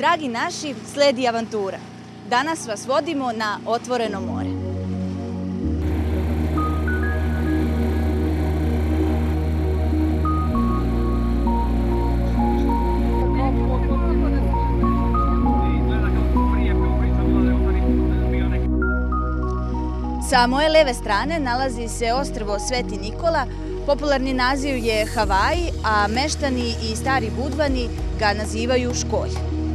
Dragi naši, sledi avantura. Danas vas vodimo na otvoreno more. Sa moje leve strane nalazi se ostrvo Sveti Nikola. Popularni naziv je Havaji, a meštani i stari Budvani ga nazivaju Školj.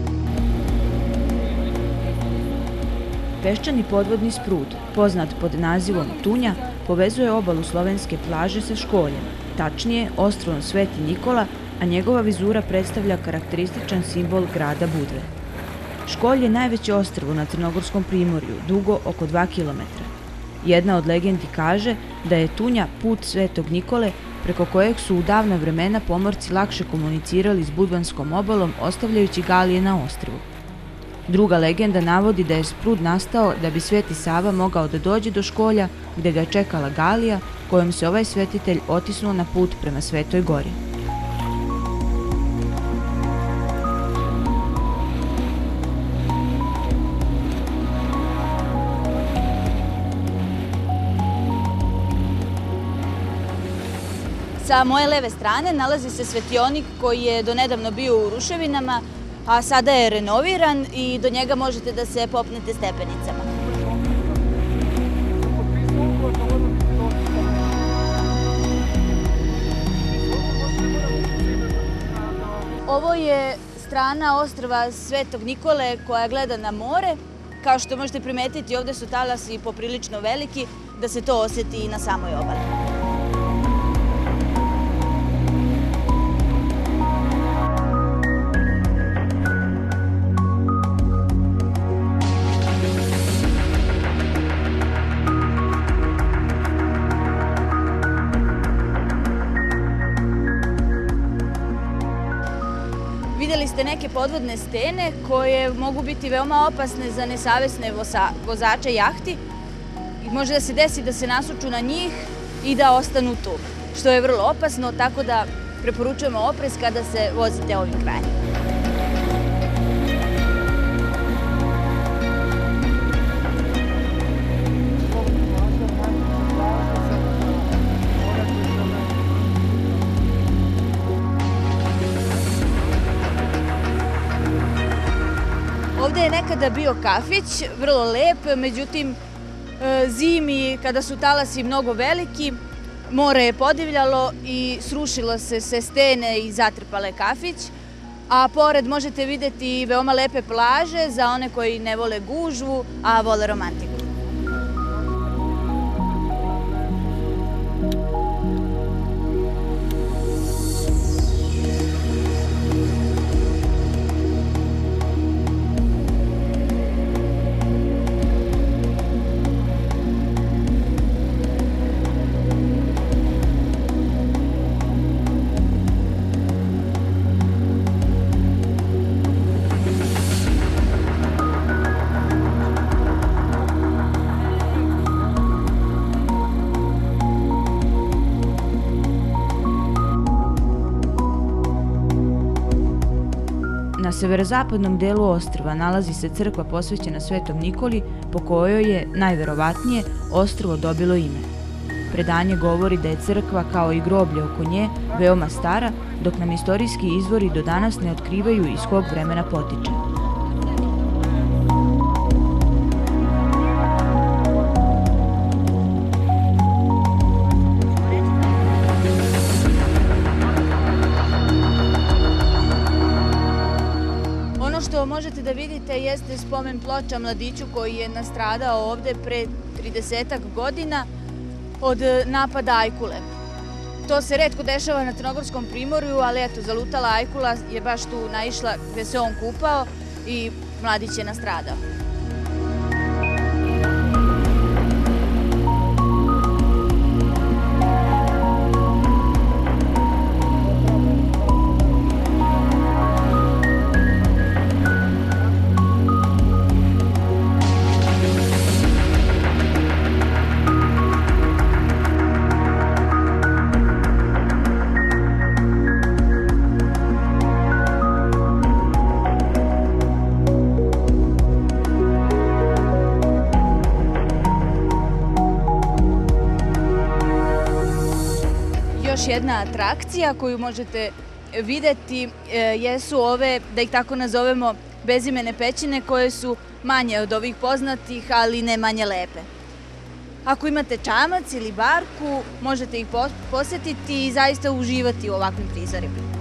Peščani podvodni sprud, poznat pod nazivom Tunja, povezuje obalu slovenske plaže sa Školjem, tačnije ostrvom Sveti Nikola, a njegova vizura predstavlja karakterističan simbol grada Budve. Školj je najveće ostrvo na Crnogorskom primorju, dugo oko 2 kilometra. Jedna od legendi kaže da je Tunja put Svetog Nikole, preko kojeg su u davna vremena pomorci lakše komunicirali s Budvanskom obalom, ostavljajući galije na ostrvu. Druga legenda navodi da je sprud nastao da bi Sveti Sava mogao da dođe do Školja, gde ga je čekala galija kojom se ovaj svetitelj otisnuo na put prema Svetoj Gori. Sa moje leve strane nalazi se svetionik koji je donedavno bio u ruševinama, a sada je renoviran i do njega možete da se popnete stepenicama. Ovo je strana ostrva Svetog Nikole koja gleda na more. Kao što možete primetiti, ovde su talasi poprilično veliki, da se to osjeti i na samoj obali. Videli ste neke podvodne stene koje mogu biti veoma opasne za nesavesne vozače jahti. Može da se desi da se nasuču na njih i da ostanu tu, što je vrlo opasno, tako da preporučujemo oprez kada se vozite ovim krajem. Ovde je nekada bio kafić, vrlo lep, međutim zimi kada su talasi mnogo veliki, more je podivljalo i srušilo se stene i zatrpale kafić, a pored možete videti i veoma lepe plaže za one koji ne vole gužvu, a vole romantiku. Na severozapadnom delu ostrva nalazi se crkva posvećena Svetom Nikoli, po kojoj je, najverovatnije, ostrvo dobilo ime. Predanje govori da je crkva, kao i groblje oko nje, veoma stara, dok nam istorijski izvori do danas ne otkrivaju iz kog vremena potiče. Ono što možete da vidite jeste spomen ploča mladiću koji je nastradao ovde pre 30 godina od napada ajkule. To se retko dešava na Crnogorskom primorju, ali eto, zalutala ajkula je baš tu naišla gde se on kupao i mladić je nastradao. još jedna atrakcija koju možete videti jesu ove, da ih tako nazovemo, bezimene pećine koje su manje od ovih poznatih, ali ne manje lepe. Ako imate čamac ili barku, možete ih posetiti i zaista uživati u ovakvim prizorima.